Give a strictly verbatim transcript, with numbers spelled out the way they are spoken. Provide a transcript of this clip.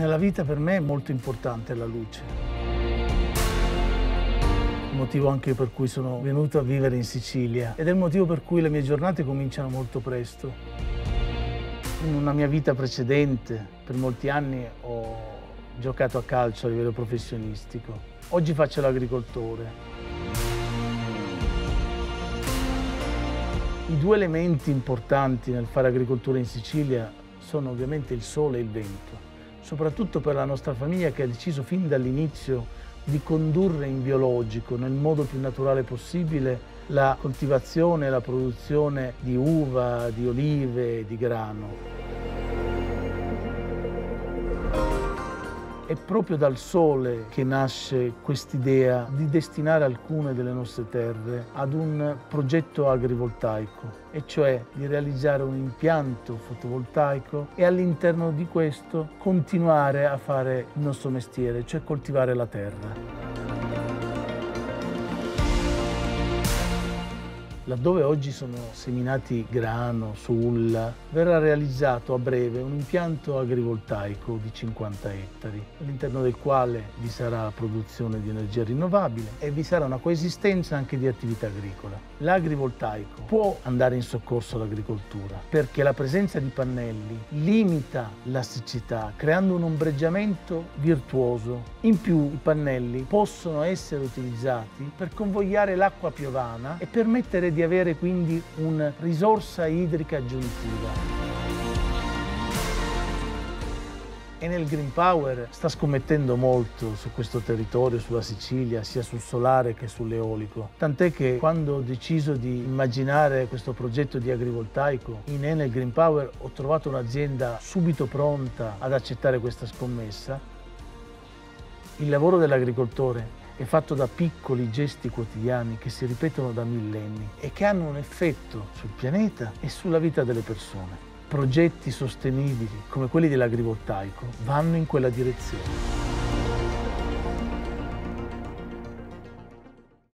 Nella vita per me è molto importante la luce. Il motivo anche per cui sono venuto a vivere in Sicilia ed è il motivo per cui le mie giornate cominciano molto presto. In una mia vita precedente, per molti anni, ho giocato a calcio a livello professionistico. Oggi faccio l'agricoltore. I due elementi importanti nel fare agricoltura in Sicilia sono ovviamente il sole e il vento, soprattutto per la nostra famiglia che ha deciso fin dall'inizio di condurre in biologico, nel modo più naturale possibile, la coltivazione e la produzione di uva, di olive, di grano. È proprio dal sole che nasce quest'idea di destinare alcune delle nostre terre ad un progetto agrivoltaico, e cioè di realizzare un impianto fotovoltaico e all'interno di questo continuare a fare il nostro mestiere, cioè coltivare la terra. Laddove oggi sono seminati grano, sulla, verrà realizzato a breve un impianto agrivoltaico di cinquanta ettari, all'interno del quale vi sarà la produzione di energia rinnovabile e vi sarà una coesistenza anche di attività agricola. L'agrivoltaico può andare in soccorso all'agricoltura perché la presenza di pannelli limita la siccità, creando un ombreggiamento virtuoso. In più i pannelli possono essere utilizzati per convogliare l'acqua piovana e permettere di avere quindi una risorsa idrica aggiuntiva. Enel Green Power sta scommettendo molto su questo territorio, sulla Sicilia, sia sul solare che sull'eolico. Tant'è che quando ho deciso di immaginare questo progetto di agrivoltaico in Enel Green Power ho trovato un'azienda subito pronta ad accettare questa scommessa. Il lavoro dell'agricoltore è fatto da piccoli gesti quotidiani che si ripetono da millenni e che hanno un effetto sul pianeta e sulla vita delle persone. Progetti sostenibili come quelli dell'agrivoltaico vanno in quella direzione.